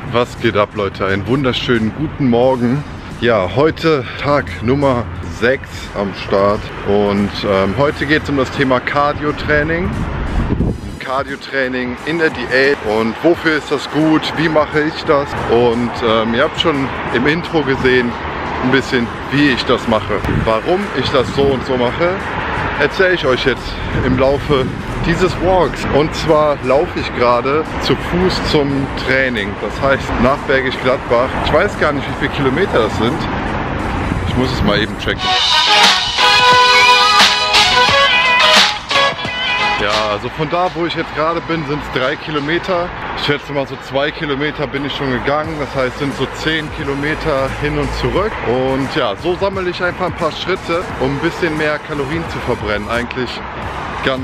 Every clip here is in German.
Was geht ab, Leute? Einen wunderschönen guten Morgen. Ja, heute Tag Nummer 6 am Start und heute geht es um das Thema Cardio-Training. Cardio-Training in der Diät und wofür ist das gut, wie mache ich das? Und ihr habt schon im Intro gesehen, ein bisschen wie ich das mache. Warum ich das so und so mache, erzähle ich euch jetzt im Laufe dieses Walks. Und zwar laufe ich gerade zu Fuß zum Training. Das heißt nach Bergisch Gladbach. Ich weiß gar nicht, wie viele Kilometer das sind. Ich muss es mal eben checken. Ja, also von da, wo ich jetzt gerade bin, sind es 3 Kilometer. Ich schätze mal so 2 Kilometer bin ich schon gegangen. Das heißt, sind so 10 Kilometer hin und zurück. Und ja, so sammle ich einfach ein paar Schritte, um ein bisschen mehr Kalorien zu verbrennen. Eigentlich ganz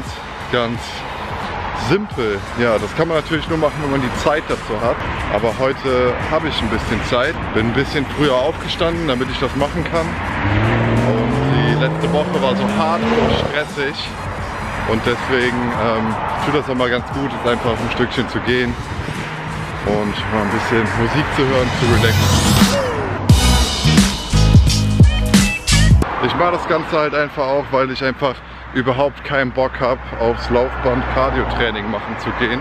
simpel. Ja, das kann man natürlich nur machen, wenn man die Zeit dazu hat. Aber heute habe ich ein bisschen Zeit. Bin ein bisschen früher aufgestanden, damit ich das machen kann. Und die letzte Woche war so hart und stressig. Und deswegen tut das auch mal ganz gut, ist einfach ein Stückchen zu gehen und mal ein bisschen Musik zu hören, zu relaxen. Ich mache das Ganze halt einfach auch, weil ich einfach überhaupt keinen Bock habe, aufs Laufband Cardio-Training machen zu gehen.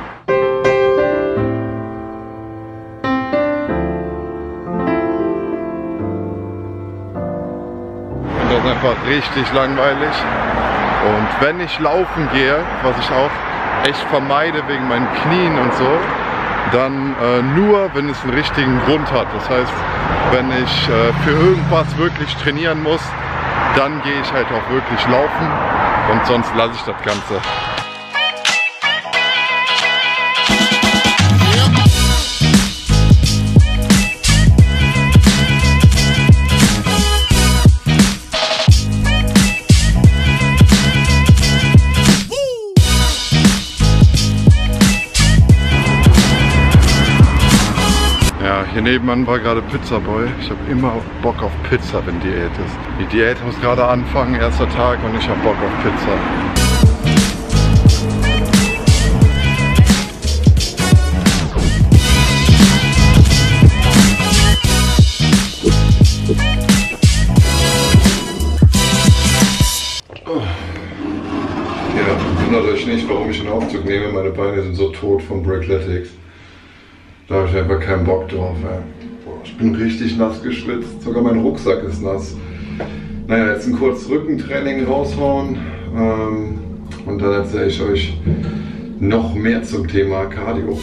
Und das ist einfach richtig langweilig. Und wenn ich laufen gehe, was ich auch echt vermeide wegen meinen Knien und so, dann nur, wenn es einen richtigen Grund hat. Das heißt, wenn ich für irgendwas wirklich trainieren muss, dann gehe ich halt auch wirklich laufen und sonst lasse ich das Ganze. Hier nebenan war gerade Pizzaboy. Ich habe immer Bock auf Pizza, wenn Diät ist. Die Diät muss gerade anfangen, erster Tag, und ich habe Bock auf Pizza. Ja, wundert euch nicht, warum ich einen Aufzug nehme. Meine Beine sind so tot vom Brickletics. Da habe ich einfach keinen Bock drauf. Boah, ich bin richtig nass geschwitzt, sogar mein Rucksack ist nass. Naja, jetzt ein kurzes Rückentraining raushauen und dann erzähle ich euch noch mehr zum Thema Cardio.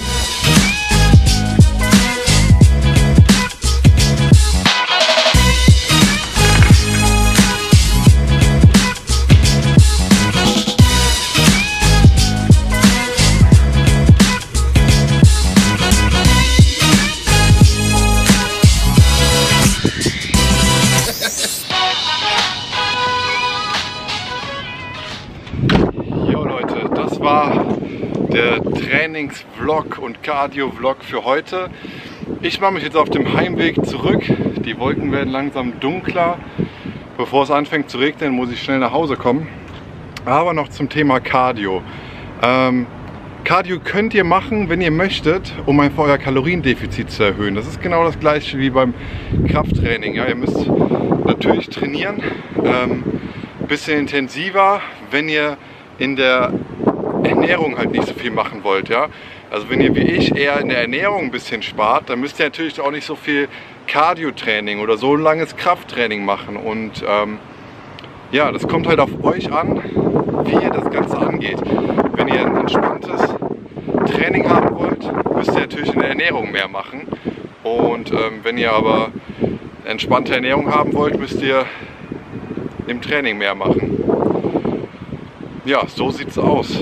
War der Trainingsvlog und Cardio-Vlog für heute. Ich mache mich jetzt auf dem Heimweg zurück. Die Wolken werden langsam dunkler. Bevor es anfängt zu regnen, muss ich schnell nach Hause kommen. Aber noch zum Thema Cardio. Cardio könnt ihr machen, wenn ihr möchtet, um einfach euer Kaloriendefizit zu erhöhen. Das ist genau das gleiche wie beim Krafttraining. Ja, ihr müsst natürlich trainieren, ein bisschen intensiver, wenn ihr in der Ernährung halt nicht so viel machen wollt, ja. Also wenn ihr wie ich eher in der Ernährung ein bisschen spart, dann müsst ihr natürlich auch nicht so viel Cardio-Training oder so ein langes Krafttraining machen. Und ja, das kommt halt auf euch an, wie ihr das Ganze angeht. Wenn ihr ein entspanntes Training haben wollt, müsst ihr natürlich in der Ernährung mehr machen. Und wenn ihr aber entspannte Ernährung haben wollt, müsst ihr im Training mehr machen. Ja, so sieht's aus.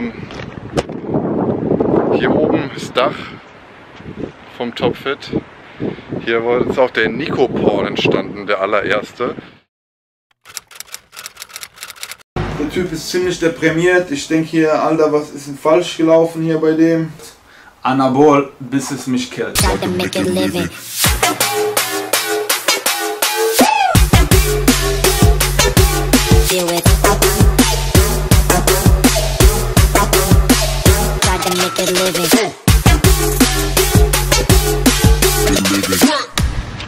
Hier oben ist Dach vom Topfit. Hier ist auch der Nico-Porn entstanden, der allererste. Der Typ ist ziemlich deprimiert. Ich denke hier, Alter, was ist denn falsch gelaufen hier bei dem? Anabol, bis es mich killt. Try to make it living.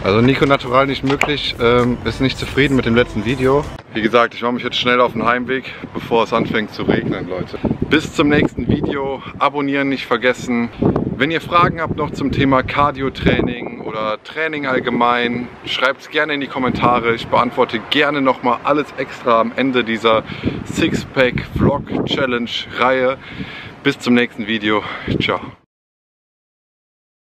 Also Nico Natural nicht möglich, ist nicht zufrieden mit dem letzten Video. Wie gesagt, ich mache mich jetzt schnell auf den Heimweg, bevor es anfängt zu regnen, Leute. Bis zum nächsten Video, abonnieren nicht vergessen. Wenn ihr Fragen habt noch zum Thema Cardio-Training oder Training allgemein, schreibt es gerne in die Kommentare. Ich beantworte gerne nochmal alles extra am Ende dieser Sixpack Vlog Challenge Reihe. Bis zum nächsten Video. Ciao.